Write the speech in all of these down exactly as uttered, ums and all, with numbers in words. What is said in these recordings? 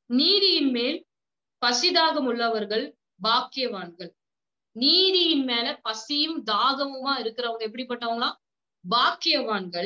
நீதியின் மேல் பசிதாகம் உள்ளவர்கள் பாக்கியவான்கள். நீதியின் மேல பசியும் தாகமுமா இருக்கிறவங்க எப்படிப்பட்டவங்களா? பாக்கியவான்கள்.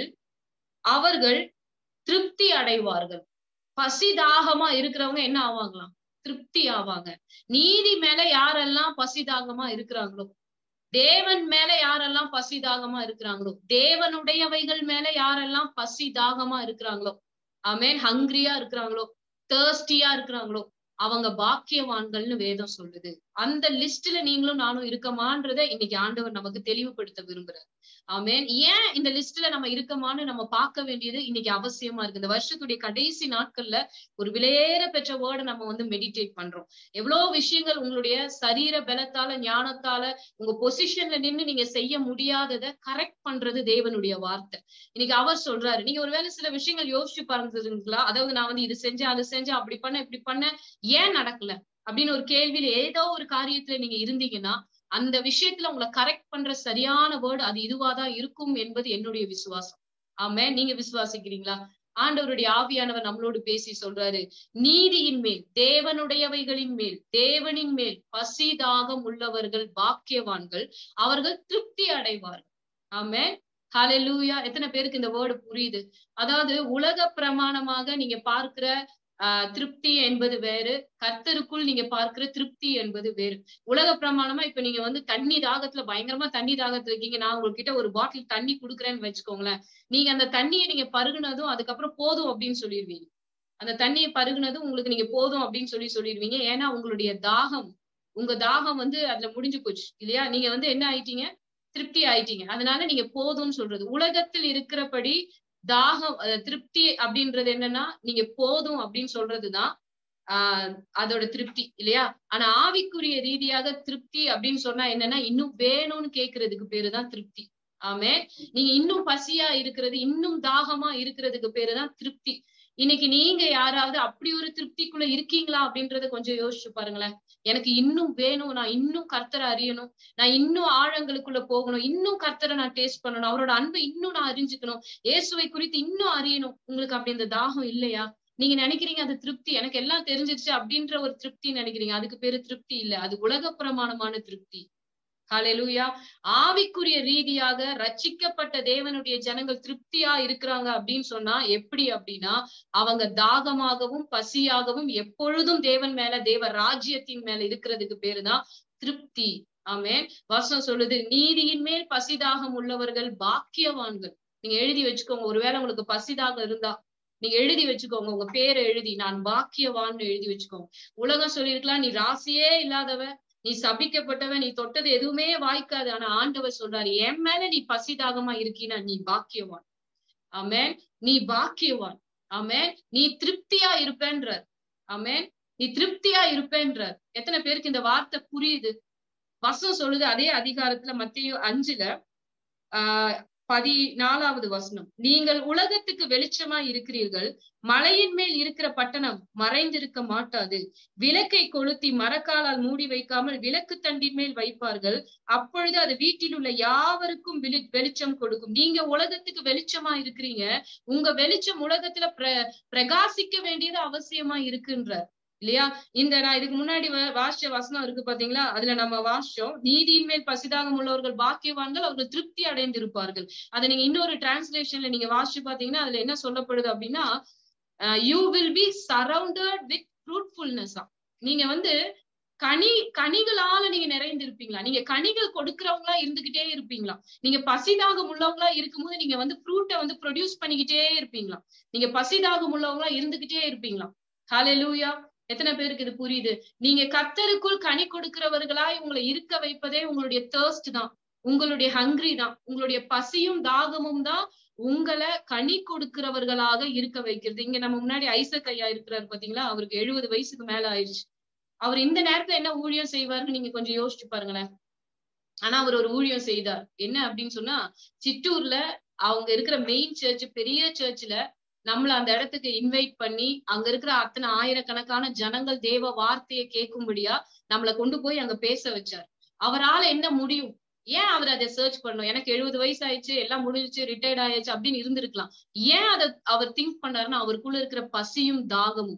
அவர்கள் திருப்தி அடைவார்கள். பசி தாகமா இருக்கிறவங்க என்ன ஆவாங்களாம்? திருப்தி ஆவாங்க. நீதி மேல யாரெல்லாம் பசி தாகமா இருக்கிறாங்களோ, தேவன் மேல யாரெல்லாம் பசி தாகமா இருக்கிறாங்களோ, தேவனுடையவைகள் மேல யாரெல்லாம் பசி தாகமா இருக்கிறாங்களோ, ஆமென், ஹங்கிரியா இருக்கிறாங்களோ, தேர்ஸ்டியா இருக்கிறாங்களோ, அவங்க பாக்கியவான்கள்னு வேதம் சொல்லுது. அந்த லிஸ்ட்ல நீங்களும் நானும் இருக்கமான்றத இன்னைக்கு ஆண்டவர் நமக்கு தெளிவுபடுத்த விரும்புறார். ஆமென். ஏன் இந்த லிஸ்ட்ல நம்ம இருக்கமான்னு நம்ம பார்க்க வேண்டியது இன்னைக்கு அவசியமா இருக்கு. இந்த வருஷத்துடைய கடைசி நாட்கள்ல ஒரு விலையேற பெற்ற வேர்டை நம்ம வந்து மெடிடேட் பண்றோம். எவ்வளவு விஷயங்கள் உங்களுடைய சரீர பலத்தால, ஞானத்தால, உங்க பொசிஷன்ல நின்று நீங்க செய்ய முடியாததை கரெக்ட் பண்றது தேவனுடைய வார்த்தை. இன்னைக்கு அவர் சொல்றாரு, நீங்க ஒருவேளை சில விஷயங்கள் யோசிச்சு பாருங்களா, அதாவது நான் வந்து இது செஞ்சேன், அது செஞ்சேன், அப்படி பண்ண, இப்படி பண்ண, ஏன் நடக்கல அப்படின்னு ஒரு கேள்வியில ஏதோ ஒரு காரியத்துல நீங்க இருந்தீங்கன்னா, அந்த விஷயத்துல உங்களை கரெக்ட் பண்ற சரியான வேர்டு அது இதுவாதான் இருக்கும் என்பது என்னுடைய விசுவாசம். ஆமென். நீங்க விசுவாசிக்கிறீங்களா? ஆண்டவருடைய ஆவியானவர் நம்மளோடு பேசி சொல்றாரு, நீதியின் மேல், தேவனுடையவைகளின் மேல், தேவனின் மேல் பசி தாகம் உள்ளவர்கள் பாக்கியவான்கள், அவர்கள் திருப்தி அடைவார்கள். ஆமென். ஹல்லேலூயா. எத்தனை பேருக்கு இந்த வேர்டு புரியுது? அதாவது உலக பிரமாணமாக நீங்க பார்க்கிற ஆஹ் திருப்தி என்பது வேறு, கர்த்தருக்குள் நீங்க பார்க்கிற திருப்தி என்பது வேறு. உலக பிரமாணமா இப்ப நீங்க வந்து தண்ணி தாகத்துல பயங்கரமா தண்ணி தாகத்துல இருக்கீங்க, நான் உங்ககிட்ட ஒரு பாட்டில் தண்ணி குடுக்குறேன்னு வச்சுக்கோங்களேன். நீங்க அந்த தண்ணியை நீங்க பருகுனதும் அதுக்கப்புறம் போதும் அப்படின்னு சொல்லிடுவீங்க. அந்த தண்ணியை பருகுனதும் உங்களுக்கு நீங்க போதும் அப்படின்னு சொல்லி சொல்லிடுவீங்க. ஏன்னா உங்களுடைய தாகம், உங்க தாகம் வந்து அதுல முடிஞ்சு போச்சு இல்லையா? நீங்க வந்து என்ன ஆயிட்டீங்க? திருப்தி ஆயிட்டீங்க. அதனால நீங்க போதும்னு சொல்றது. உலகத்தில் இருக்கிறபடி தாகம், திருப்தி அப்படின்றது என்னன்னா, நீங்க போதும் அப்படின்னு சொல்றதுதான் ஆஹ் அதோட திருப்தி இல்லையா? ஆனா ஆவிக்குரிய ரீதியாக திருப்தி அப்படின்னு சொன்னா என்னன்னா, இன்னும் வேணும்னு கேக்குறதுக்கு பேருதான் திருப்தி. ஆமே. நீங்க இன்னும் பசியா இருக்கிறது, இன்னும் தாகமா இருக்கிறதுக்கு பேருதான் திருப்தி. இன்னைக்கு நீங்க யாராவது அப்படி ஒரு திருப்திக்குள்ள இருக்கீங்களா அப்படின்றத கொஞ்சம் யோசிச்சு பாருங்களேன். எனக்கு இன்னும் வேணும், நான் இன்னும் கர்த்தரை அறியணும், நான் இன்னும் ஆழங்களுக்குள்ள போகணும், இன்னும் கர்த்தரை நான் டேஸ்ட் பண்ணணும், அவரோட அன்பை இன்னும் நான் அறிஞ்சுக்கணும், இயேசுவை குறித்து இன்னும் அறியணும். உங்களுக்கு அப்படி அந்த தாகம் இல்லையா? நீங்க நினைக்கிறீங்க அது திருப்தி, எனக்கு எல்லாம் தெரிஞ்சிருச்சு அப்படின்ற ஒரு திருப்தி நினைக்கிறீங்க. அதுக்கு பேரு திருப்தி இல்ல, அது உலக பிரமாணமான திருப்தி. ஹல்லேலூயா. ஆவிக்குரிய ரீதியாக ரட்சிக்கப்பட்ட தேவனுடைய ஜனங்கள் திருப்தியா இருக்கிறாங்க அப்படின்னு சொன்னா எப்படி அப்படின்னா, அவங்க தாகமாகவும் பசியாகவும் எப்பொழுதும் தேவன் மேல, தேவ ராஜ்யத்தின் மேல இருக்கிறதுக்கு பேருதான் திருப்தி. ஆமென். வசனம் சொல்லுது, நீதியின் மேல் பசிதாகம் உள்ளவர்கள் பாக்கியவான்கள். நீங்க எழுதி வச்சுக்கோங்க. ஒருவேளை உங்களுக்கு பசிதாகம் இருந்தா நீங்க எழுதி வச்சுக்கோங்க, உங்க பேரை எழுதி, நான் பாக்கியவான்னு எழுதி வச்சுக்கோங்க. உலகம் சொல்லிருக்கலாம், நீ ராசியே இல்லாதவ, நீ சபிக்கப்பட்டவன், நீ தொட்டது எதுவுமே வாய்க்காது. ஆனா ஆண்டவர் சொல்றாரு, என் மேல நீ பசிதாகமா இருக்கீனா நீ பாக்கியவான். ஆமென். நீ பாக்கியவான். ஆமென். நீ திருப்தியா இருப்பேன்ற. ஆமென். நீ திருப்தியா இருப்பேன்ற. எத்தனை பேருக்கு இந்த வார்த்தை புரியுது? வசனம் சொல்லுது அதே அதிகாரத்துல மத்தேயு அஞ்சுல ஆஹ் பதினாலாவது வசனம், நீங்கள் உலகத்துக்கு வெளிச்சமா இருக்கிறீர்கள், மலையின் மேல் இருக்கிற பட்டணம் மறைந்திருக்க மாட்டாது. விளக்கை கொளுத்தி மரக்காலால் மூடி வைக்காமல் விளக்கு தண்டின் மேல் வைப்பார்கள், அப்பொழுது அது வீட்டில் உள்ள யாவருக்கும் வெளி வெளிச்சம் கொடுக்கும். நீங்க உலகத்துக்கு வெளிச்சமா இருக்கிறீங்க, உங்க வெளிச்சம் உலகத்துல பிர பிரகாசிக்க வேண்டியது அவசியமா இருக்குன்ற இல்லையா? இந்த நான் இதுக்கு முன்னாடி வாசிச்ச வசனம் இருக்கு பாத்தீங்களா? அதுல நம்ம வாசிச்சோம், நீதியின் மேல் பசிதாகம் உள்ளவர்கள் பாக்கியவான்கள், அவர்கள் திருப்தி அடைந்திருப்பார்கள். அதை நீங்க இன்னொரு டிரான்ஸ்லேஷன்ல நீங்க வாசிச்சு பாத்தீங்கன்னா அதுல என்ன சொல்லப்படுது அப்படின்னா, you will be surrounded with fruitfulness. நீங்க வந்து கனி கனிகளால நீங்க நிறைந்திருப்பீங்களா? நீங்க கனிகள் கொடுக்கிறவங்களா இருந்துகிட்டே இருப்பீங்களா? நீங்க பசிதாகம் உள்ளவங்களா இருக்கும்போது நீங்க வந்து ஃப்ரூட்டை வந்து ப்ரொடியூஸ் பண்ணிக்கிட்டே இருப்பீங்களா? நீங்க பசிதாகம் உள்ளவங்களா இருந்துகிட்டே இருப்பீங்களா? ஹல்லேலூயா. எத்தனை பேருக்கு இது புரியுது? நீங்க கர்த்தருக்குள் கனி கொடுக்கிறவர்களாய் உங்களை இருக்க வைப்பதே உங்களுடைய தர்ஸ்ட் தான், உங்களுடைய ஹங்கிரி தான், உங்களுடைய பசியும் தாகமும் தான் உங்களை கனி கொடுக்கிறவர்களாக இருக்க வைக்கிறது. இங்க நம்ம முன்னாடி ஐசக் ஐயா இருக்கிறாரு பாத்தீங்களா? அவருக்கு எழுபது வயசுக்கு மேல ஆயிடுச்சு. அவர் இந்த நேரத்துல என்ன ஊழியம் செய்வாருன்னு நீங்க கொஞ்சம் யோசிச்சு பாருங்களேன். ஆனா அவர் ஒரு ஊழியம் செய்தார். என்ன அப்படின்னு சொன்னா, சிற்றூர்ல அவங்க இருக்கிற மெயின் சர்ச், பெரிய சர்ச்ல நம்மள அந்த இடத்துக்கு இன்வைட் பண்ணி அங்க இருக்கிற அத்தனை ஆயிரக்கணக்கான ஜனங்கள் தேவ வார்த்தையை கேட்கும்படியா நம்மளை கொண்டு போய் அங்க பேச வச்சார். அவரால என்ன முடியும்? ஏன் அவர் அதை சர்ச் பண்ணணும்? எனக்கு எழுபது வயசு ஆயிடுச்சு, எல்லாம் முடிஞ்சிச்சு, ரிட்டையர்ட் ஆயிடுச்சு அப்படின்னு இருந்திருக்கலாம். ஏன் அதை அவர் திங்க் பண்ணாருன்னா, அவருக்குள்ள இருக்கிற பசியும் தாகமும்.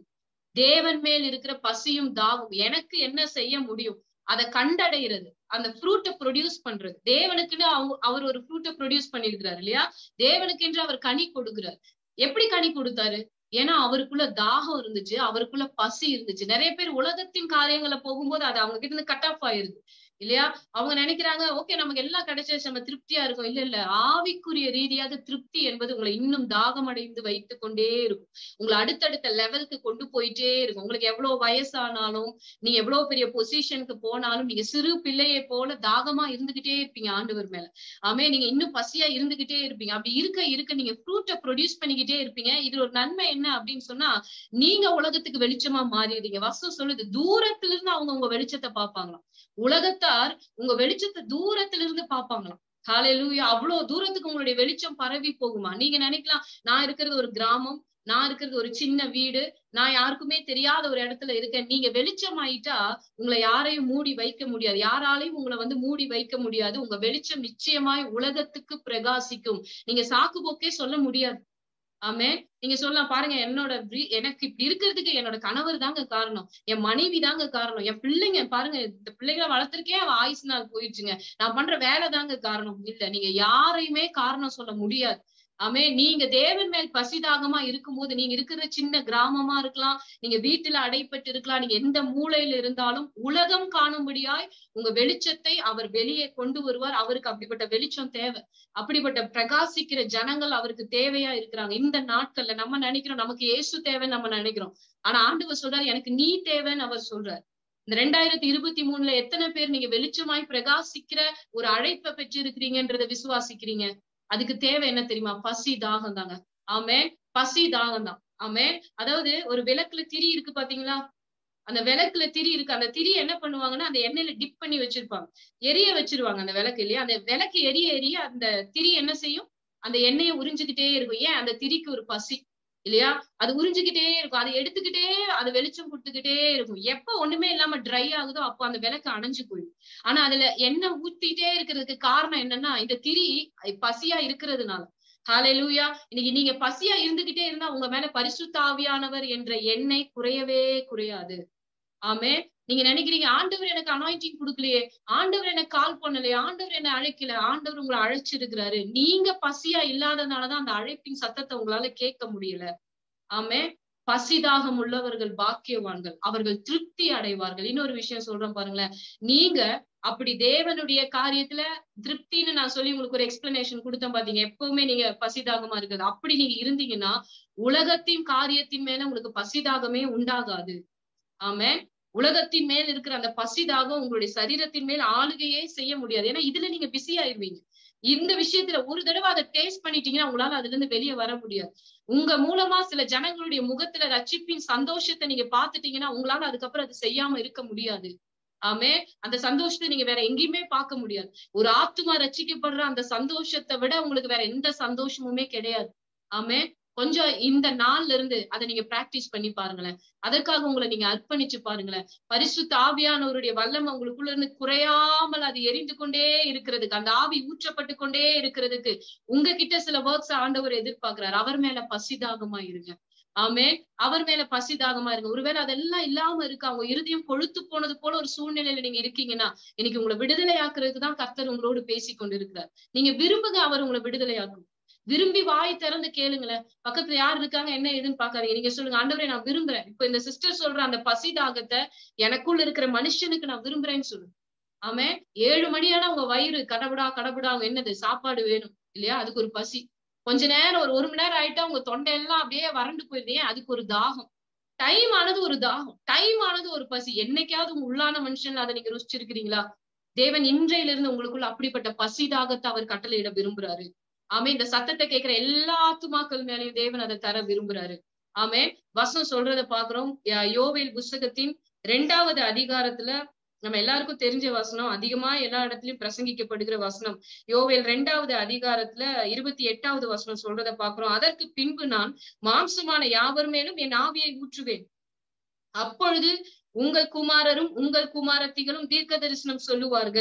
தேவன் மேல் இருக்கிற பசியும் தாகம், எனக்கு என்ன செய்ய முடியும் அதை கண்டடைகிறது, அந்த ஃப்ரூட்டை ப்ரொடியூஸ் பண்றது. தேவனுக்குன்னு அவ அவர் ஒரு ஃப்ரூட்டை ப்ரொடியூஸ் பண்ணிருக்கிறாரு இல்லையா? தேவனுக்கென்று அவர் கனி கொடுக்கிறார். எப்படி கனி கொடுத்தாரு? ஏன்னா அவருக்குள்ள தாகம் இருந்துச்சு, அவருக்குள்ள பசி இருந்துச்சு. நிறைய பேர் உலகத்தின் காரியங்களை போகும்போது அது அவங்க கிட்ட இருந்து கட் ஆஃப் ஆயிருது இல்லையா? அவங்க நினைக்கிறாங்க ஓகே நமக்கு எல்லாம் கிடைச்சிருச்சு, நம்ம திருப்தியா இருக்கும். இல்ல இல்ல, ஆவிக்குரிய ரீதியாக திருப்தி என்பது உங்களை இன்னும் தாகம் அடைந்து வைத்து கொண்டே இருக்கும். உங்களை அடுத்தடுத்த லெவலுக்கு கொண்டு போயிட்டே இருக்கும். உங்களுக்கு எவ்வளவு வயசானாலும், நீங்க எவ்வளவு பெரிய பொசிஷனுக்கு போனாலும், நீங்க சிறு பிள்ளையை போல தாகமா இருந்துகிட்டே இருப்பீங்க ஆண்டவர் மேல. ஆமே, நீங்க இன்னும் பசியா இருந்துகிட்டே இருப்பீங்க. அப்படி இருக்க இருக்க நீங்க ஃப்ரூட்டை ப்ரொடியூஸ் பண்ணிக்கிட்டே இருப்பீங்க. இது ஒரு நன்மை என்ன அப்படின்னு சொன்னா, நீங்க உலகத்துக்கு வெளிச்சமா மாறிடுறீங்க. வசனம் சொல்லுது, தூரத்துல இருந்து அவங்க உங்க வெளிச்சத்தை பார்ப்பாங்களாம். உலகத்தார் உங்க வெளிச்சத்தை தூரத்துல இருந்து பார்ப்பாங்களாம். ஹல்லேலூயா. அவ்வளவு தூரத்துக்கு உங்களுடைய வெளிச்சம் பரவி போகுமா? நீங்க நினைக்கலாம், நான் இருக்கிறது ஒரு கிராமம், நான் இருக்கிறது ஒரு சின்ன வீடு, நான் யாருக்குமே தெரியாத ஒரு இடத்துல இருக்கேன். நீங்க வெளிச்சம் ஆயிட்டா உங்களை யாரையும் மூடி வைக்க முடியாது, யாராலையும் உங்களை வந்து மூடி வைக்க முடியாது. உங்க வெளிச்சம் நிச்சயமாய் உலகத்துக்கு பிரகாசிக்கும். நீங்க சாக்கு போக்கே சொல்ல முடியாது. ஆமே, நீங்க சொல்லலாம் பாருங்க, என்னோட எனக்கு இப்படி இருக்கிறதுக்கு என்னோட கணவர் தாங்க காரணம், என் மனைவி தாங்க காரணம், என் பிள்ளைங்க பாருங்க, இந்த பிள்ளைங்களை வளர்த்திருக்கே அவ ஆயுசு நாள் போயிடுச்சுங்க, நான் பண்ற வேலை தாங்க காரணம். இல்ல, நீங்க யாரையுமே காரணம் சொல்ல முடியாது. ஆமே, நீங்க தேவன் மேல் பசிதாகமா இருக்கும்போது, நீங்க இருக்கிற சின்ன கிராமமா இருக்கலாம், நீங்க வீட்டுல அடைப்பட்டு இருக்கலாம், நீங்க எந்த மூலையில இருந்தாலும் உலகம் காணும்படியாய் உங்க வெளிச்சத்தை அவர் வெளியே கொண்டு வருவார். அவருக்கு அப்படிப்பட்ட வெளிச்சம் தேவை. அப்படிப்பட்ட பிரகாசிக்கிற ஜனங்கள் அவருக்கு தேவையா இருக்கிறாங்க. இந்த நாட்கள்ல நம்ம நினைக்கிறோம் நமக்கு இயேசு தேவைன்னு நம்ம நினைக்கிறோம். ஆனா ஆண்டவர் சொல்றாரு, எனக்கு நீ தேவைன்னு அவர் சொல்றாரு. இந்த ரெண்டாயிரத்தி இருபத்தி மூணுல எத்தனை பேர் நீங்க வெளிச்சமாய் பிரகாசிக்கிற ஒரு அழைப்பை பெற்று இருக்கிறீங்கன்றத விசுவாசிக்கிறீங்க? அதுக்கு தேவை என்ன தெரியுமா? பசி தாகம் தாங்க. ஆமே, பசி தாகம் தான். ஆமே, அதாவது ஒரு விளக்குல திரி இருக்கு பாத்தீங்களா? அந்த விளக்குல திரி இருக்கு, அந்த திரி என்ன பண்ணுவாங்கன்னா அந்த எண்ணெயில டிப் பண்ணி வச்சிருப்பாங்க, எரிய வச்சிருவாங்க அந்த விளக்கு இல்லையா? அந்த விளக்கு எரிய எரிய அந்த திரி என்ன செய்யும்? அந்த எண்ணெயை உறிஞ்சுக்கிட்டே இருக்கும். ஏன்? அந்த திரிக்கு ஒரு பசி இல்லையா? அது உறிஞ்சுக்கிட்டே இருக்கும், அதை எடுத்துக்கிட்டே அது வெளிச்சம் கொடுத்துக்கிட்டே இருக்கும். எப்ப ஒண்ணுமே இல்லாம ட்ரை ஆகுதோ அப்போ அந்த விளக்கு அணைஞ்சு போயிடும். ஆனா அதுல எண்ணெய் ஊத்திட்டே இருக்கிறதுக்கு காரணம் என்னன்னா, இந்த திரி பசியா இருக்கிறதுனால. ஹல்லேலூயா. இன்னைக்கு நீங்க பசியா இருந்துகிட்டே இருந்தா உங்க மேல பரிசுத்த ஆவியானவர் என்ற எண்ணெய் குறையவே குறையாது. ஆமே, நீங்க நினைக்கிறீங்க ஆண்டவர் எனக்கு அனாயிண்டிங் கொடுக்கலையே, ஆண்டவர் எனக்கு கால் பண்ணலையே, ஆண்டவர் என்ன அழைக்கல. ஆண்டவர் உங்களை அழைச்சிருக்கிறாரு. நீங்க பசியா இல்லாதனாலதான் அந்த அழைப்பின் சத்தத்தை உங்களால கேட்க முடியல. ஆமே, பசிதாகம் உள்ளவர்கள் பாக்கியவான்கள், அவர்கள் திருப்தி அடைவார்கள். இன்னொரு விஷயம் சொல்றேன் பாருங்களேன், நீங்க அப்படி தேவனுடைய காரியத்துல திருப்தின்னு நான் சொல்லி உங்களுக்கு ஒரு எக்ஸ்பிளனேஷன் கொடுத்தேன் பாத்தீங்க. எப்பவுமே நீங்க பசிதாகமா இருக்குது, அப்படி நீங்க இருந்தீங்கன்னா உலகத்தின் காரியத்தின் மேல உங்களுக்கு பசிதாகமே உண்டாகாது. ஆமே, உலகத்தின் மேல் இருக்கிற அந்த பசிதாகம் உங்களுடைய சரீரத்தின் மேல் ஆளுகையே செய்ய முடியாது. ஏன்னா இதுல நீங்க பிஸி ஆயிருவீங்க. இந்த விஷயத்துல ஒரு தடவை அதை டேஸ்ட் பண்ணிட்டீங்கன்னா உங்களால அதுல இருந்து வெளியே வர முடியாது. உங்க மூலமா சில ஜனங்களுடைய முகத்துல ரட்சிப்பின் சந்தோஷத்தை நீங்க பாத்துட்டீங்கன்னா உங்களால அதுக்கப்புறம் அது செய்யாம இருக்க முடியாது. ஆமே, அந்த சந்தோஷத்தை நீங்க வேற எங்கேயுமே பார்க்க முடியாது. ஒரு ஆத்துமா ரட்சிக்கப்படுற அந்த சந்தோஷத்தை விட உங்களுக்கு வேற எந்த சந்தோஷமுமே கிடையாது. ஆமே, கொஞ்சம் இந்த நாள்ல இருந்து அதை நீங்க பிராக்டிஸ் பண்ணி பாருங்களேன். அதற்காக உங்களை நீங்க அர்ப்பணிச்சு பாருங்களேன். பரிசுத்த ஆவியானவருடைய வல்லமை உங்களுக்குள்ள இருந்து குறையாமல் அது எரிந்து கொண்டே இருக்கிறதுக்கு, அந்த ஆவி ஊற்றப்பட்டு கொண்டே இருக்கிறதுக்கு உங்ககிட்ட சில ஒர்க்ஸ் ஆண்டவர் எதிர்பார்க்கிறார். அவர் மேல பசிதாகமா இருங்க. ஆமே, அவர் மேல பசிதாகமா இருங்க. ஒருவேளை அதெல்லாம் இல்லாம இருக்கு, அவங்க இருதயம் கொழுத்து போனது போல ஒரு சூழ்நிலையில நீங்க இருக்கீங்கன்னா, இன்னைக்கு உங்களை விடுதலை ஆக்குறதுக்கு தான் கர்த்தர் உங்களோடு பேசி கொண்டு இருக்கிறார். நீங்க விரும்புங்க, அவர் உங்களை விடுதலை ஆக்கும். விரும்பி வாய் திறந்து கேளுங்களேன். பக்கத்துல யார் இருக்காங்க என்ன ஏதுன்னு பாக்காதீங்க. நீங்க சொல்லுங்க, ஆண்டவரே நான் விரும்புறேன். இப்ப இந்த சிஸ்டர் சொல்ற அந்த பசிதாகத்தை எனக்குள்ள இருக்கிற மனுஷனுக்கு நான் விரும்புறேன்னு சொல்லுங்க. ஆமே, ஏழு மணியானா உங்க வயிறு கடவுடா கடவுடா என்னது சாப்பாடு வேணும் இல்லையா? அதுக்கு ஒரு பசி. கொஞ்ச நேரம் ஒரு ஒரு மணி நேரம் ஆயிட்டா உங்க தொண்டையெல்லாம் அப்படியே வறண்டு போயிருந்தே, அதுக்கு ஒரு தாகம். டைம் ஆனது ஒரு தாகம், டைம் ஆனது ஒரு பசி. என்னைக்காவது உங்க உள்ளான மனுஷன் அதை நீங்க ருசிச்சிருக்கிறீங்களா? தேவன் இன்றையில இருந்து உங்களுக்குள்ள அப்படிப்பட்ட பசி தாகத்தை அவர் கட்டளையிட விரும்புறாரு. ஆமே, இந்த சத்தத்தை கேட்கிற எல்லா ஆத்துமாக்கள் மேலையும் தேவன் அதை தர விரும்புறாரு. ஆமே, வசனம் சொல்றத பாக்குறோம். யோவேல் புஸ்தகத்தின் இரண்டாவது அதிகாரத்துல நம்ம எல்லாருக்கும் தெரிஞ்ச வசனம், அதிகமா எல்லா இடத்துலயும் பிரசங்கிக்கப்படுகிற வசனம். யோவேல் இரண்டாவது அதிகாரத்துல இருபத்தி எட்டாவது வசனம் சொல்றத பாக்குறோம். அதற்கு பின்பு நான் மாம்சமான யாவர் மேலும் என் ஆவியை ஊற்றுவேன். அப்பொழுது உங்கள் குமாரரும் உங்கள் குமாரத்திகளும் தீர்க்க தரிசனம் சொல்லுவார்கள்.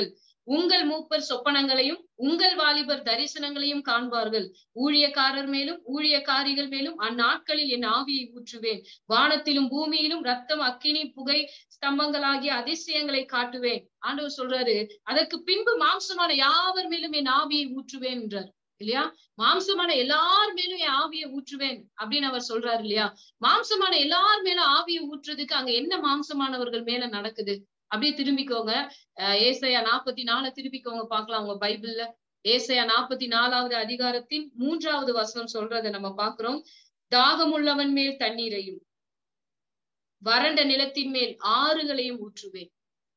உங்கள் மூப்பர் சொப்பனங்களையும் உங்கள் வாலிபர் தரிசனங்களையும் காண்பார்கள். ஊழியக்காரர் மேலும் ஊழியக்காரிகள் மேலும் அந்நாட்களில் என் ஆவியை ஊற்றுவேன். வானத்திலும் பூமியிலும் ரத்தம், அக்கினி, புகை ஸ்தம்பங்களாகிய அதிசயங்களை காட்டுவேன். ஆண்டவர் சொல்றாரு, அதற்கு பின்பு மாம்சமான யாவர் மேலும் என் ஆவியை ஊற்றுவேன் என்றார் இல்லையா? மாம்சமான எல்லார் மேலும் என் ஆவியை ஊற்றுவேன் அப்படின்னு அவர் சொல்றாரு இல்லையா? மாம்சமான எல்லார் மேலும் ஆவியை ஊற்றுறதுக்கு அங்க என்ன மாம்சமானவர்கள் மேல நடக்குது? அப்படியே திரும்பிக்கோங்க, அஹ் ஏசாயா நாற்பத்தி நாலு திருப்பிக்கோங்க, பாக்கலாம் உங்க பைபிள்ல. ஏசாயா நாற்பத்தி நாலாவது அதிகாரத்தின் மூன்றாவது வசனம் சொல்றதை நம்ம பாக்குறோம். தாகமுள்ளவன் மேல் தண்ணீரையும் வறண்ட நிலத்தின் மேல் ஆறுகளையும் ஊற்றுவேன்.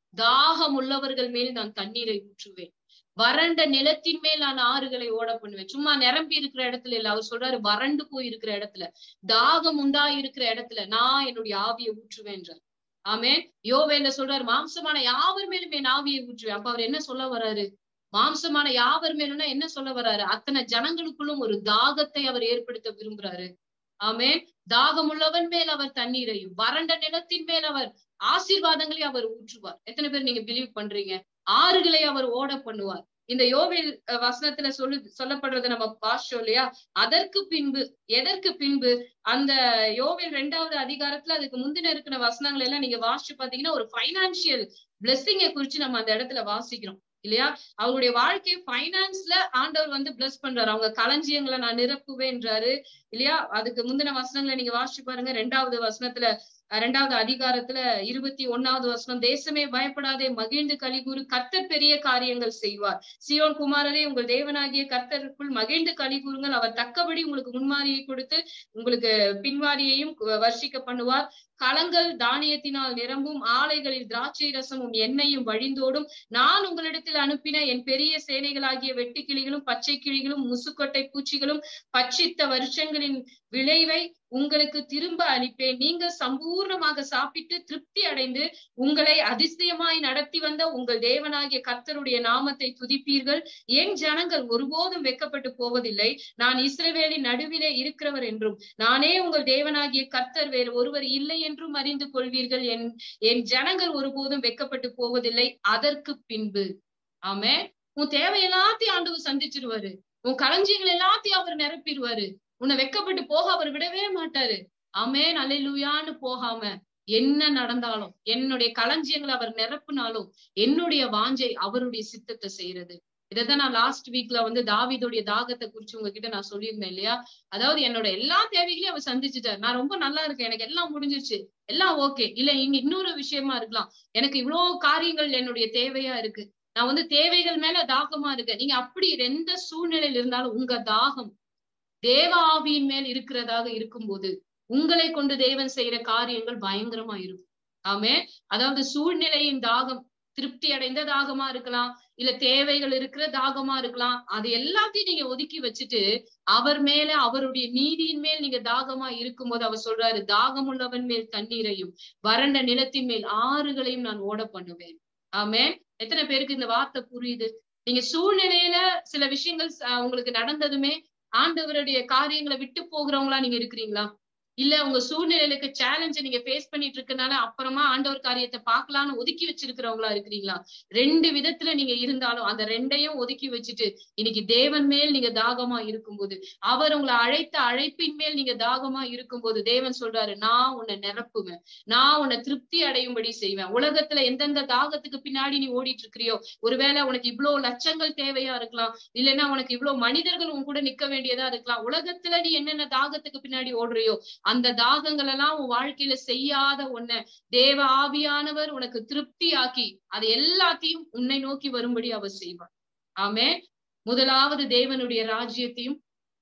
தாகம் உள்ளவர்கள் மேல் நான் தண்ணீரை ஊற்றுவேன். வறண்ட நிலத்தின் மேல் நான் ஆறுகளை ஓட பண்ணுவேன். சும்மா நிரம்பி இருக்கிற இடத்துல இல்ல, அவர் சொல்றாரு வறண்டு போய் இருக்கிற இடத்துல, தாகம் உண்டா இருக்கிற இடத்துல நான் என்னுடைய ஆவியை ஊற்றுவேன்றார். ஆமென். யோவேல்ல சொல்றாரு, மாம்சமான யாவர் மேலும் என் ஆவியை ஊற்றுவேன். அப்ப அவர் என்ன சொல்ல வர்றாரு? மாம்சமான யாவர் மேலும்னா என்ன சொல்ல வர்றாரு? அத்தனை ஜனங்களுக்குள்ளும் ஒரு தாகத்தை அவர் ஏற்படுத்த விரும்புறாரு. ஆமென். தாகம் உள்ளவன் மேல் அவர் தண்ணீரையும் வறண்ட நிலத்தின் மேல் அவர் ஆசீர்வாதங்களை அவர் ஊற்றுவார். எத்தனை பேர் நீங்க பிலீவ் பண்றீங்க? ஆறுகளை அவர் ஓட பண்ணுவார். இந்த யோவேல் வசனத்துல சொல்லு சொல்லப்படுறத நம்ம வாசிச்சோம் இல்லையா? அதற்கு பின்பு, எதற்கு பின்பு, அந்த யோவேல் இரண்டாவது அதிகாரத்துல அதுக்கு முந்தின இருக்கிற வசனங்கள் எல்லாம் நீங்க வாசிச்சு பாத்தீங்கன்னா ஒரு பைனான்சியல் பிளெஸிங்கை குறிச்சு நம்ம அந்த இடத்துல வாசிக்கிறோம் இல்லையா? அவங்களுடைய வாழ்க்கையை பைனான்ஸ்ல ஆண்டவர் வந்து பிளஸ் பண்றாரு. அவங்க களஞ்சியங்களை நான் நிரப்புவேன்றாரு இல்லையா? அதுக்கு முந்தின வசனங்களை நீங்க வாசிச்சு பாருங்க. ரெண்டாவது வசனத்துல, இரண்டாவது அதிகாரத்துல இருபத்தி ஒன்னாவது வசனம், தேசமே பயப்படாதே, மகிழ்ந்து கலிகூறு, கர்த்தர் பெரிய காரியங்கள் செய்வார். சீயோன் குமாரரே, உங்கள் தேவனாகிய கர்த்தருக்குள் மகிழ்ந்து கலிகூறுங்கள். அவர் தக்கபடி உங்களுக்கு முன்மாரியை கொடுத்து உங்களுக்கு பின்வாரியையும் வர்ஷிக்க பண்ணுவார். களங்கள் தானியத்தினால் நிரம்பும், ஆலைகளில் திராட்சை ரசமும் எண்ணெயும் வழிந்தோடும். நான் உங்களிடத்தில் அனுப்பின என் பெரிய சேனைகளாகிய வெட்டு கிளிகளும் பச்சை கிளிகளும் முசுக்கொட்டை பூச்சிகளும் பட்சித்த வருஷங்களின் விளைவை உங்களுக்கு திரும்ப அளிப்பேன். நீங்கள் சம்பூர்ணமாக சாப்பிட்டு திருப்தி அடைந்து உங்களை அதிசயமாய் நடத்தி வந்த உங்கள் தேவனாகிய கர்த்தருடைய நாமத்தை துதிப்பீர்கள். என் ஜனங்கள் ஒருபோதும் வெட்கப்பட்டு போவதில்லை. நான் இஸ்ரவேலின் நடுவிலே இருக்கிறவர் என்றும் நானே உங்கள் தேவனாகிய கர்த்தர், வேறு ஒருவர் இல்லை என்றும் அறிந்து கொள்வீர்கள். என் என் ஜனங்கள் ஒருபோதும் வெட்கப்பட்டு போவதில்லை. அதற்கு பின்பு, ஆமே, உன் தேவை எல்லாத்தையும் ஆண்டவர் சந்திச்சிருவாரு. உன் களஞ்சியங்கள் எல்லாத்தையும் அவர் நிரப்பிடுவாரு. உன்னை வெட்கப்பட்டு போக அவர் விடவே மாட்டாரு. ஆமென், அல்லேலூயான்னு போகாம என்ன நடந்தாலும், என்னுடைய களஞ்சியங்களை அவர் நிரப்புனாலும் என்னுடைய வாஞ்சை அவருடைய சித்தத்தை செய்யறது. இதைதான் நான் லாஸ்ட் வீக்ல வந்து தாவீதுடைய தாகத்தை குறிச்சு உங்ககிட்ட நான் சொல்லியிருந்தேன் இல்லையா? அதாவது என்னோட எல்லா தேவைகளையும் அவர் சந்திச்சுட்டாரு. நான் ரொம்ப நல்லா இருக்கேன், எனக்கு எல்லாம் முடிஞ்சிருச்சு, எல்லாம் ஓகே. இல்ல இங்க இன்னொரு விஷயமா இருக்கலாம், எனக்கு இவ்வளவு காரியங்கள் என்னுடைய தேவையா இருக்கு, நான் வந்து தேவைகள் மேல தாகமா இருக்கேன். நீங்க அப்படி எந்த சூழ்நிலையில இருந்தாலும் உங்க தாகம் தேவ ஆவியின் மேல் இருக்கிறதாக இருக்கும்போது உங்களை கொண்டு தேவன் செய்யற காரியங்கள் பயங்கரமா இருக்கும். ஆமே, அதாவது சூழ்நிலையின் தாகம் திருப்தி அடைந்த தாகமா இருக்கலாம், இல்ல தேவைகள் இருக்கிற தாகமா இருக்கலாம். அது எல்லாத்தையும் நீங்க ஒதுக்கி வச்சுட்டு அவர் மேல, அவருடைய நீதியின் மேல் நீங்க தாகமா இருக்கும்போது அவர் சொல்றாரு, தாகம் உள்ளவன் மேல் தண்ணீரையும் வறண்ட நிலத்தின் மேல் ஆறுகளையும் நான் ஓட பண்ணுவேன். ஆமே, எத்தனை பேருக்கு இந்த வார்த்தை புரியுது? நீங்க சூழ்நிலையில சில விஷயங்கள் உங்களுக்கு நடந்ததுமே ஆண்டவருடைய காரியங்களை விட்டு போகிறவங்களா நீங்க இருக்கிறீங்களா? இல்ல உங்க சூழ்நிலைக்கு சேலஞ்ச நீங்க ஃபேஸ் பண்ணிட்டு இருக்கனால அப்புறமா ஆண்டவர் காரியத்தை பார்க்கலான்னு ஒதுக்கி வச்சிருக்கிறவங்களா இருக்கிறீங்களா? ரெண்டு விதத்துல நீங்க இருந்தாலும் அந்த ரெண்டையும் ஒதுக்கி வச்சுட்டு இன்னைக்கு தேவன் மேல் நீங்க தாகமா இருக்கும்போது, அவர் உங்களை அழைத்த அழைப்பின் மேல் நீங்க தாகமா இருக்கும்போது தேவன் சொல்றாரு, நான் உன்னை நிரப்புவேன், நான் உன்னை திருப்தி அடையும்படி செய்வேன். உலகத்துல எந்தெந்த தாகத்துக்கு பின்னாடி நீ ஓடிட்டு இருக்கிறியோ, ஒருவேளை உனக்கு இவ்வளவு லட்சங்கள் தேவையா இருக்கலாம், இல்லைன்னா உனக்கு இவ்வளவு மனிதர்கள் உன் கூட நிக்க வேண்டியதா இருக்கலாம். உலகத்துல நீ என்னென்ன தாகத்துக்கு பின்னாடி ஓடுறியோ அந்த தாகங்கள் எல்லாம் உன் வாழ்க்கையில செய்யாத ஒண்ண தேவ ஆவியானவர் உனக்கு திருப்தி ஆக்கி அது எல்லாத்தையும் உன்னை நோக்கி வரும்படி அவர் செய்வார். ஆமே, முதலாவது தேவனுடைய ராஜ்யத்தையும்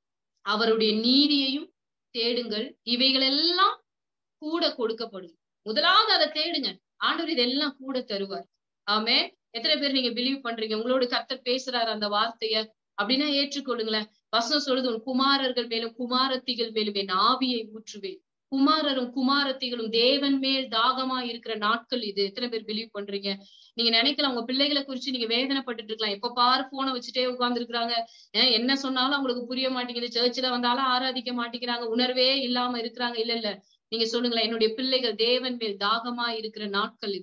அவருடைய நீதியையும் தேடுங்கள், இவைகள் எல்லாம் கூட கொடுக்கப்படும். முதலாவது அதை தேடுங்க, ஆண்டவர் இதெல்லாம் கூட தருவார். ஆமே, எத்தனை பேர் நீங்க பிலீவ் பண்றீங்க? உங்களோட கர்த்தர் பேசுறாரு அந்த வார்த்தைய அப்படின்னா ஏற்றுக்கொள்ளுங்களேன். வசனம் சொல்லுது, உன் குமாரர்கள் மேலும் குமாரத்திகள் மேலும் என் ஆவியை ஊற்றுவேன். குமாரரும் குமாரத்திகளும் தேவன் மேல் தாகமா இருக்கிற நாட்கள் இது. எத்தனை பேர் பிலீவ் பண்றீங்க? நீங்க நினைக்கலாம் உங்க பிள்ளைகளை குறிச்சு நீங்க வேதனைப்பட்டுட்டு இருக்கலாம், எப்ப பாரு போனை வச்சுட்டே உட்கார்ந்து இருக்கிறாங்க, என்ன சொன்னாலும் அவங்களுக்கு புரிய மாட்டேங்குது, சர்ச்சில் வந்தாலும் ஆராதிக்க மாட்டேங்கிறாங்க, உணர்வே இல்லாம இருக்கிறாங்க. இல்ல இல்ல, நீங்க சொல்லுங்களேன், என்னுடைய பிள்ளைகள் தேவன் மேல் தாகமா இருக்கிற நாட்கள் இது.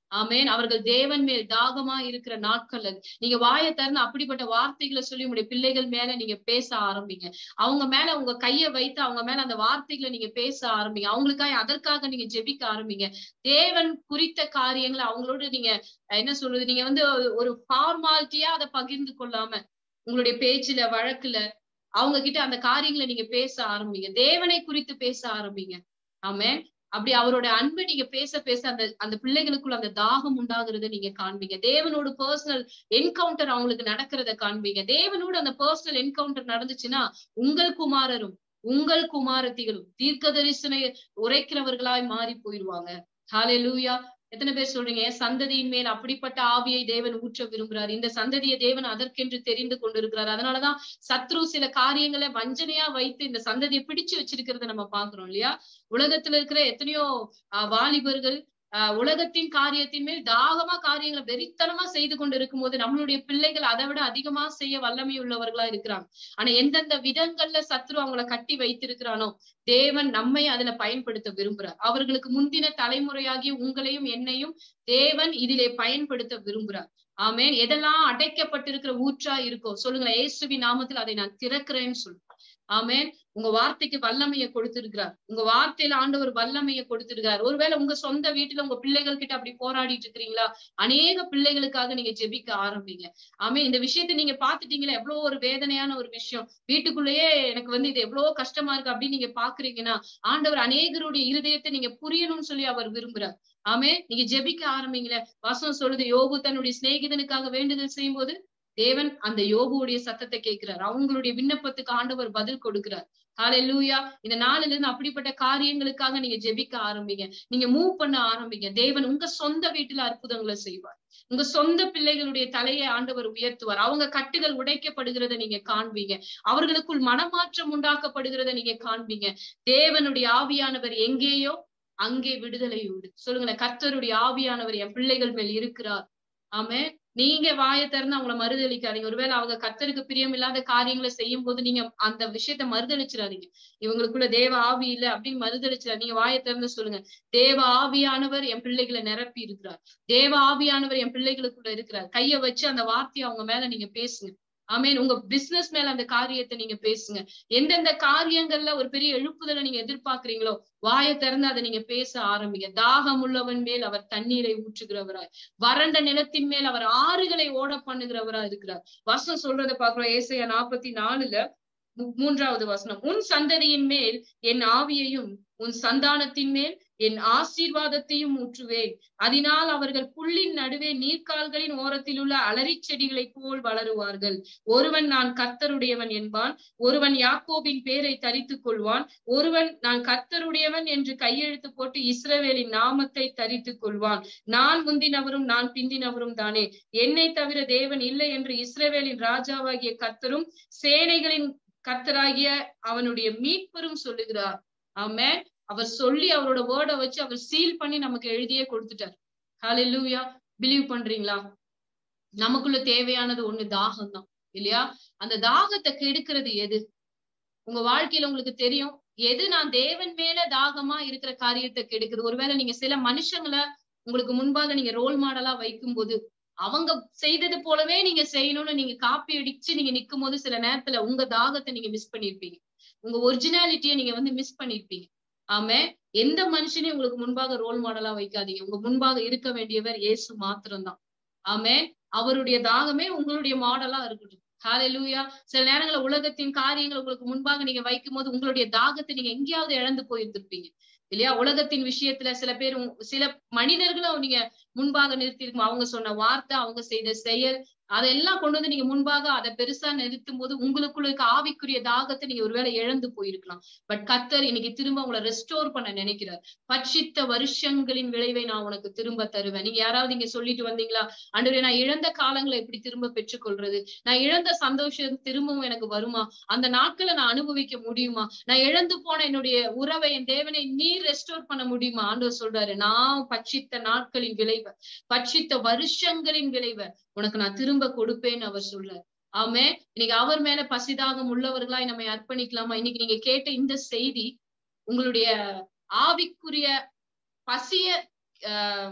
ஆமேன். அவர்கள் தேவன் மேல் தாகமா இருக்கிற நாட்கள் அது. நீங்க வாயை திறந்து அப்படிப்பட்ட வார்த்தைகளை சொல்லி உங்களுடைய பிள்ளைகள் மேல நீங்க பேச ஆரம்பிங்க. அவங்க மேல உங்க கையை வைத்து அவங்க மேல அந்த வார்த்தைகளை நீங்க பேச ஆரம்பிங்க. அவங்களுக்காக அதற்காக நீங்க ஜெபிக்க ஆரம்பிங்க. தேவன் குறித்த காரியங்களை அவங்களோட நீங்க என்ன சொல்றது, நீங்க வந்து ஒரு ஃபார்மாலிட்டியா அதை பகிர்ந்து கொள்ளாம உங்களுடைய பேச்சுல வழக்குல அவங்க கிட்ட அந்த காரியங்களை நீங்க பேச ஆரம்பிங்க. தேவனை குறித்து பேச ஆரம்பிங்க. ஆமென். அப்படி அவரோட அன்பை நீங்க பேச பேச அந்த அந்த பிள்ளைகளுக்குள்ள அந்த தாகம் உண்டாகுறத நீங்க காண்பீங்க. தேவனோட பர்சனல் என்கவுண்டர் அவங்களுக்கு நடக்கிறத காண்பீங்க. தேவனோட அந்த பர்சனல் என்கவுண்டர் நடந்துச்சுன்னா உங்கள் குமாரரும் உங்கள் குமாரத்திகளும் தீர்க்க தரிசன உரைக்கிறவர்களாய் மாறி போயிடுவாங்க. ஹல்லேலூயா. எத்தனை பேர் சொல்றீங்க என் சந்ததியின் மேல் அப்படிப்பட்ட ஆவியை தேவன் ஊற்ற விரும்புறாரு. இந்த சந்ததியை தேவன் அதற்கென்று தெரிந்து கொண்டிருக்கிறார். அதனாலதான் சத்ரு சில காரியங்களை வஞ்சனையா வைத்து இந்த சந்ததியை பிடிச்சு வச்சிருக்கிறத நம்ம பாக்குறோம் இல்லையா? உலகத்துல இருக்கிற எத்தனையோ ஆஹ் வாலிபர்கள் ஆஹ் உலகத்தின் காரியத்தின் மேல் தாகமா காரியங்களை வெறித்தனமா செய்து கொண்டு இருக்கும் போது நம்மளுடைய பிள்ளைகள் அதை விட அதிகமா செய்ய வல்லமை உள்ளவர்களா இருக்கிறாங்க. ஆனா எந்தெந்த விதங்கள்ல சத்ரு அவங்கள கட்டி வைத்திருக்கிறானோ தேவன் நம்மை அதுல பயன்படுத்த விரும்புறார். அவர்களுக்கு முந்தின தலைமுறையாகிய உங்களையும் என்னையும் தேவன் இதிலே பயன்படுத்த விரும்புறார். ஆமேன். எதெல்லாம் அடைக்கப்பட்டிருக்கிற ஊற்றா இருக்கோ சொல்லுங்களேன், இயேசுவின் நாமத்தில் அதை நான் திறக்கிறேன்னு சொல்லுங்க. ஆமேன். உங்க வார்த்தைக்கு வல்லமையை கொடுத்திருக்கிறார். உங்க வார்த்தையில ஆண்டவர் வல்லமையை கொடுத்திருக்கிறார். ஒருவேளை உங்க சொந்த வீட்டுல உங்க பிள்ளைகள் கிட்ட அப்படி போராடிட்டு இருக்கிறீங்களா? அநேக பிள்ளைகளுக்காக நீங்க ஜெபிக்க ஆரம்பிங்க. ஆமே. இந்த விஷயத்த நீங்க பாத்துட்டீங்களா? எவ்வளவு ஒரு வேதனையான ஒரு விஷயம். வீட்டுக்குள்ளேயே எனக்கு வந்து இது எவ்வளவு கஷ்டமா இருக்கு அப்படின்னு நீங்க பாக்குறீங்கன்னா ஆண்டவர் அநேகருடைய இருதயத்தை நீங்க புரியணும்னு சொல்லி அவர் விரும்புறார். ஆமே. நீங்க ஜெபிக்க ஆரம்பிங்களே. வசனம் சொல்லுது, யோபு தன்னுடைய சிநேகிதனுக்காக வேண்டுதல் செய்யும் போது தேவன் அந்த யோபுடைய சத்தத்தை கேட்கிறார். அவங்களுடைய விண்ணப்பத்துக்கு ஆண்டவர் பதில் கொடுக்கிறார். ஹல்லேலூயா. இந்த நாளில இருந்து அப்படிப்பட்ட காரியங்களுக்காக நீங்க ஜெபிக்க ஆரம்பிங்க. நீங்க மூவ் பண்ண ஆரம்பிங்க. தேவன் உங்க சொந்த வீட்டுல அற்புதங்களை செய்வார். உங்க சொந்த பிள்ளைகளுடைய தலையை ஆண்டவர் உயர்த்துவார். அவங்க கட்டுகள் உடைக்கப்படுகிறத நீங்க காண்பீங்க. அவர்களுக்குள் மனமாற்றம் உண்டாக்கப்படுகிறத நீங்க காண்பீங்க. தேவனுடைய ஆவியானவர் எங்கேயோ அங்கே விடுதலை உண்டு. சொல்லுங்களேன், கர்த்தருடைய ஆவியானவர் என் பிள்ளைகள் மேல் இருக்கிறார். ஆமே. நீங்க வாயை திறந்து அவங்கள மறுதளிக்காதீங்க. ஒருவேளை அவங்க கர்த்தருக்கு பிரியம் இல்லாத காரியங்களை செய்யும் போது நீங்க அந்த விஷயத்த மறுதளிச்சிடாதீங்க. இவங்களுக்குள்ள தேவ ஆவி இல்ல அப்படின்னு மறுதளிச்சிடாதீங்க. நீங்க வாயை திறந்து சொல்லுங்க, தேவ ஆவியானவர் என் பிள்ளைகளை நிரப்பி இருக்கிறார். தேவ ஆவியானவர் என் பிள்ளைகளுக்குள்ள இருக்கிறார். கையை வச்சு அந்த வார்த்தையை அவங்க மேல நீங்க பேசுங்க. ஆமேன். உங்க பிசினஸ் மேல அந்த காரியத்தை நீங்க பேசுங்க. எந்தெந்த காரியங்கள்ல ஒரு பெரிய எழுப்புதலை நீங்க எதிர்பார்க்கிறீங்களோ வாயை திறந்து அதை நீங்க பேச ஆரம்பிங்க. தாகம் உள்ளவன் மேல் அவர் தண்ணீரை ஊற்றுகிறவராய், வறண்ட நிலத்தின் மேல் அவர் ஆறுகளை ஓட பண்ணுகிறவரா இருக்கிறார். வசனம் சொல்றதை பாக்குறோம். ஏசாயா நாற்பத்தி நாலுல மூன்றாவது வசனம், உன் சந்ததியின் மேல் என் ஆவியையும் உன் சந்தானத்தின் மேல் என் ஆசீர்வாதத்தையும் ஊற்றுவேன். அதனால் அவர்கள் புல்லின் நடுவே நீர்க்கால்களின் ஓரத்தில் உள்ள அலரி செடிகளை போல் வளருவார்கள். ஒருவன் நான் கர்த்தருடையவன் என்பான். ஒருவன் யாக்கோபின் பேரை தரித்துக் கொள்வான். ஒருவன் நான் கர்த்தருடையவன் என்று கையெழுத்து போட்டு இஸ்ரவேலின் நாமத்தை தரித்துக் கொள்வான். நான் முந்தினவரும் நான் பிந்தினவரும் தானே, என்னை தவிர தேவன் இல்லை என்று இஸ்ரவேலின் ராஜாவாகிய கர்த்தரும் சேனைகளின் கர்த்தராகிய அவனுடைய மீட்பரும் சொல்லுகிறார். ஆமென். அவர் சொல்லி அவரோட வேர்டை வச்சு அவர் சீல் பண்ணி நமக்கு எழுதியே கொடுத்துட்டார். ஹல்லேலூயா. பிலீவ் பண்றீங்களா? நமக்குள்ள தேவையானது ஒண்ணு தாகம் தான் இல்லையா? அந்த தாகத்தை கெடுக்கிறது எது? உங்க வாழ்க்கையில உங்களுக்கு தெரியும் எது நான் தேவன் மேல தாகமா இருக்கிற காரியத்தை கெடுக்குது. ஒருவேளை நீங்க சில மனுஷங்களை உங்களுக்கு முன்பாக நீங்க ரோல் மாடலா வைக்கும் போது அவங்க செய்தது போலவே நீங்க செய்யணும்னு நீங்க காப்பி அடிச்சு நீங்க நிக்கும் போது சில நேரத்துல உங்க தாகத்தை நீங்க மிஸ் பண்ணிருப்பீங்க. உங்க ஒரிஜினாலிட்டியை நீங்க வந்து மிஸ் பண்ணிருப்பீங்க. ஆமே. எந்த மனுஷனையும் உங்களுக்கு முன்பாக ரோல் மாடலா வைக்காதீங்க. உங்க முன்பாக இருக்க வேண்டியவர் இயேசு மாத்திரம்தான். ஆமே. அவருடைய தாகமே உங்களுடைய மாடலா இருக்கட்டும். ஹல்லேலூயா. சில நேரங்களில் உலகத்தின் காரியங்கள் உங்களுக்கு முன்பாக நீங்க வைக்கும் போது உங்களுடைய தாகத்தை நீங்க எங்கேயாவது இழந்து போயிருந்திருப்பீங்க இல்லையா? உலகத்தின் விஷயத்துல சில பேர் சில மனிதர்களும் நீங்க முன்பாக நிறுத்திருக்கும். அவங்க சொன்ன வார்த்தை, அவங்க செய்த செயல், அதெல்லாம் கொண்டு வந்து நீங்க முன்பாக அதை பெருசா நிறுத்தும் போது உங்களுக்குள்ள இருக்க ஆவிக்குரிய தாகத்தை நீங்க ஒருவேளை இழந்து போயிருக்கலாம். பட் கர்த்தர் இன்னைக்கு திரும்ப உங்களை ரெஸ்டோர் பண்ண நினைக்கிறார். பட்சித்த வருஷங்களின் விளைவை நான் உனக்கு திரும்ப தருவேன். நீங்க யாராவது இங்க சொல்லிட்டு வந்தீங்களா, ஆண்டவரே நான் இழந்த காலங்களை எப்படி திரும்ப பெற்றுக்கொள்றது? நான் இழந்த சந்தோஷம் திரும்பவும் எனக்கு வருமா? அந்த நாட்களை நான் அனுபவிக்க முடியுமா? நான் இழந்து போன என்னுடைய உறவை, என் தேவனை நீர் ரெஸ்டோர் பண்ண முடியுமா? ஆண்டவர் சொல்றாரு, நான் பட்சித்த நாட்களின் விளைவை, பட்சித்த வருஷங்களின் விளைவை உனக்கு நான் திரும்ப கொடுப்பேன்னு அவர் சொல்றாரு. ஆமே. இன்னைக்கு அவர் மேல பசிதாகம் உள்ளவர்களாய் நம்ம அர்ப்பணிக்கலாமா? இன்னைக்கு நீங்க கேட்ட இந்த செய்தி உங்களுடைய ஆவிக்குரிய பசிய ஆஹ்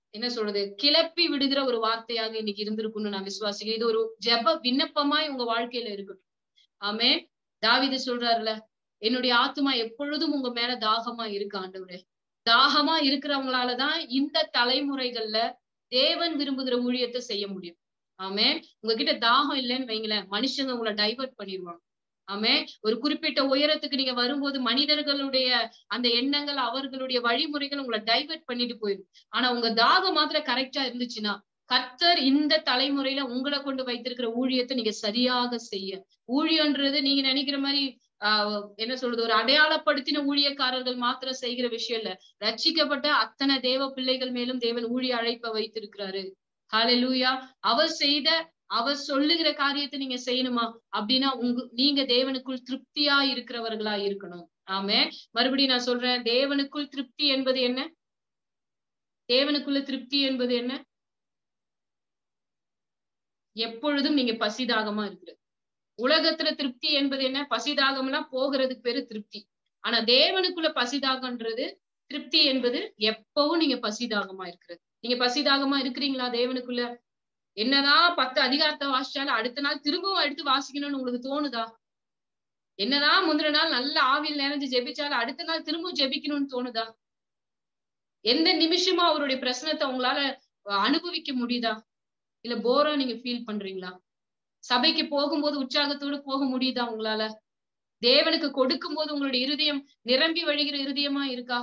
என்ன சொல்றது, கிளப்பி விடுகிற ஒரு வார்த்தையாக இன்னைக்கு இருந்திருக்கும்னு நான் விசுவாசிக்கிறேன். இது ஒரு ஜெப விண்ணப்பமாய் உங்க வாழ்க்கையில இருக்கட்டும். ஆமென். தாவீது சொல்றாருல, என்னுடைய ஆத்துமா எப்பொழுதும் உங்க மேல தாகமா இருக்கு ஆண்டவரே. தாகமா இருக்கிறவங்களாலதான் இந்த தலைமுறைகள்ல தேவன் விரும்புகிற ஊழியத்தை செய்ய முடியும். ஆமென். உங்ககிட்ட தாகம் இல்லைன்னு வைங்களேன், மனுஷங்க உங்களை டைவர்ட் பண்ணிடுவாங்க. ஆமென். ஒரு குறிப்பிட்ட உயரத்துக்கு நீங்க வரும்போது மனிதர்களுடைய அந்த எண்ணங்கள், அவர்களுடைய வழிமுறைகள் உங்களை டைவர்ட் பண்ணிட்டு போயிடும். ஆனா உங்க தாகம் மாத்திரம் கரெக்டா இருந்துச்சுன்னா, கர்த்தர் இந்த தலைமுறையில உங்களை கொண்டு வைத்திருக்கிற ஊழியத்தை நீங்க சரியாக செய்ய, ஊழியன்றது நீங்க நினைக்கிற மாதிரி ஆஹ் என்ன சொல்றது, ஒரு அடையாளப்படுத்தின ஊழியக்காரர்கள் மாத்திரம் செய்கிற விஷயம் இல்ல. ரட்சிக்கப்பட்ட அத்தனை தேவ பிள்ளைகள் மேலும் தேவன் ஊழிய அழைப்ப வைத்திருக்கிறாரு. ஹல்லேலூயா. அவர் செய்த, அவர் சொல்லுகிற காரியத்தை நீங்க செய்யணுமா அப்படின்னா, உங்க நீங்க தேவனுக்குள் திருப்தியா இருக்கிறவர்களா இருக்கணும். ஆமென். மறுபடியும் நான் சொல்றேன், தேவனுக்குள் திருப்தி என்பது என்ன? தேவனுக்குள்ள திருப்தி என்பது என்ன? எப்பொழுதும் நீங்க பசிதாகமா இருக்கிறது. உலகத்துல திருப்தி என்பது என்ன? பசிதாகம்லாம் போகிறதுக்கு பேரு திருப்தி. ஆனா தேவனுக்குள்ள பசிதாகன்றது, திருப்தி என்பது எப்பவும் நீங்க பசிதாகமா இருக்கிறது. நீங்க பசிதாகமா இருக்கிறீங்களா தேவனுக்குள்ள? என்னதான் பத்து அதிகாரத்தை வாசிச்சாலும் அடுத்த நாள் திரும்பவும் எடுத்து வாசிக்கணும்னு உங்களுக்கு தோணுதா? என்னதான் முந்தின நாள் நல்ல ஆவியில் நிறைஞ்சு ஜெபிச்சாலும் அடுத்த நாள் திரும்பவும் ஜெபிக்கணும்னு தோணுதா? எந்த நிமிஷமா அவருடைய பிரசனத்தை உங்களால அனுபவிக்க முடியுதா? இல்ல போரா நீங்க ஃபீல் பண்றீங்களா? சபைக்கு போகும்போது உற்சாகத்தோடு போக முடியுதா உங்களால? தேவனுக்கு கொடுக்கும் போது உங்களுடைய இருதயம் நிரம்பி வழிகிற இருதயமா இருக்கா?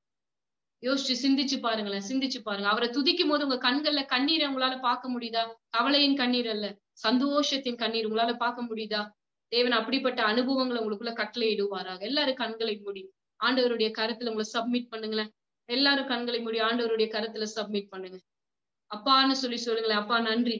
யோசிச்சு சிந்திச்சு பாருங்களேன், சிந்திச்சு பாருங்க. அவரை துதிக்கும் போது உங்க கண்கள்ல கண்ணீரை உங்களால பார்க்க முடியுதா? கவலையின் கண்ணீர் அல்ல, சந்தோஷத்தின் கண்ணீர் உங்களால பார்க்க முடியுதா? தேவன் அப்படிப்பட்ட அனுபவங்களை உங்களுக்குள்ள கட்டளை இடுவாராக. எல்லாரும் கண்களை மூடி ஆண்டவருடைய கருத்துல உங்களை சப்மிட் பண்ணுங்களேன். எல்லாரும் கண்களை மூடி ஆண்டவருடைய கருத்துல சப்மிட் பண்ணுங்க. அப்பான்னு சொல்லி சொல்லுங்களேன். அப்பா நன்றி,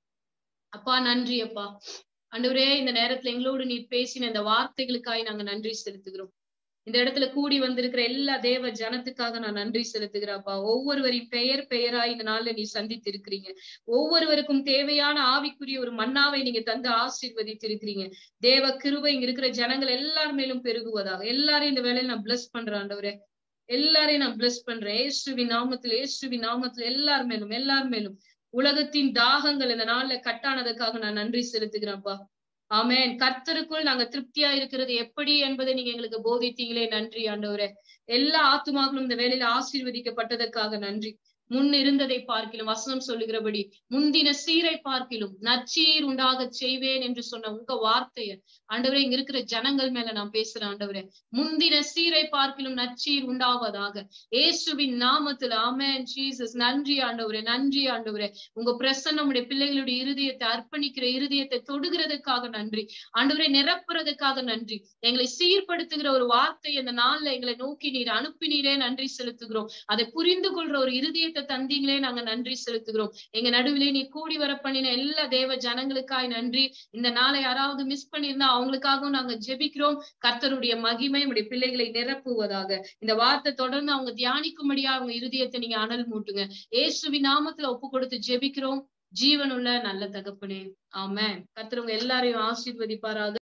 அப்பா நன்றி அப்பா. ஆண்டவரே, இந்த நேரத்துல எங்களோடு நீர் பேசின இந்த வார்த்தைகளுக்காய் நாங்க நன்றி செலுத்துகிறோம். இந்த இடத்துல கூடி வந்திருக்கிற எல்லா தேவ ஜனத்துக்காக நான் நன்றி செலுத்துகிறேன்ப்பா. ஒவ்வொருவரின் பெயர் பெயராய் இந்த நாள்ல நீ சந்தித்து இருக்கிறீங்க. ஒவ்வொருவருக்கும் தேவையான ஆவிக்குரிய ஒரு மன்னாவை நீங்க தந்து ஆசீர்வதித்து இருக்கிறீங்க. தேவ கிருபை இங்க இருக்கிற ஜனங்கள் எல்லார் மேலும் பெருகுவதாக. எல்லாரையும் இந்த வேலையில நான் பிளஸ் பண்றேன் ஆண்டவரே. எல்லாரையும் நான் பிளஸ் பண்றேன். இயேசுவின் நாமத்துல, இயேசுவின் நாமத்துல எல்லார் மேலும், எல்லார் மேலும் உலகத்தின் தாகங்கள் இந்த நாள்ல கட்டானதுக்காக நான் நன்றி செலுத்துகிறேன்ப்பா. ஆமென். கர்த்தருக்குள் நாங்க திருப்தியா இருக்கிறது எப்படி என்பதை நீங்க எங்களுக்கு போதித்தீங்களே, நன்றி ஆண்டவரே. எல்லா ஆத்துமாக்களும் இந்த வேலையில ஆசீர்வதிக்கப்பட்டதற்காக நன்றி. முன் இருந்ததை பார்க்கிலும் வசனம் சொல்லுகிறபடி முந்தின சீரை பார்க்கிலும் நற்சீர் உண்டாக செய்வேன் என்று சொன்ன உங்க வார்த்தைய ஆண்டவரே இங்க இருக்கிற ஜனங்கள் மேல நான் பேசுறேன் ஆண்டவரே. முந்தின சீரை பார்க்கிலும் நற்சீர் உண்டாவதாக இயேசுவின் நாமத்துல. Amen Jesus. நன்றி ஆண்டவரே, நன்றி ஆண்டவரே. உங்க பிரசன்னம் நம்முடைய பிள்ளைகளுடைய இருதயத்தை அர்ப்பணிக்கிற இருதயத்தை தொடுகிறதுக்காக நன்றி ஆண்டவரே. நிரப்புறதுக்காக நன்றி. எங்களை சீர்படுத்துகிற ஒரு வார்த்தை அந்த நாள்ல எங்களை நோக்கி நீர் அனுப்பினீரே, நன்றி செலுத்துகிறோம். அதை புரிந்து கொள்ற ஒரு இருதயத்தை தந்தீங்களே, நாங்க நன்றி செலுத்துகிறோம். எங்க நடுவிலே நீ கூடி வர பண்ணின எல்லா தேவ ஜனங்களுக்காய் நன்றி. இந்த நாளை யாராவது மிஸ் பண்ணியிருந்தா அவங்களுக்காகவும் நாங்க ஜெபிக்கிறோம். கர்த்தருடைய மகிமை நம்முடைய பிள்ளைகளை நிரப்புவதாக. இந்த வார்த்தை தொடர்ந்து அவங்க தியானிக்கும்படியா அவங்க இருதயத்தை நீங்க அனல் மூட்டுங்க. இயேசுவின் நாமத்துல ஒப்பு கொடுத்து ஜெபிக்கிறோம் ஜீவனுள்ள நல்ல தகப்பனே. ஆமென். கர்த்தர் உங்க எல்லாரையும் ஆசீர்வதிப்பாராக.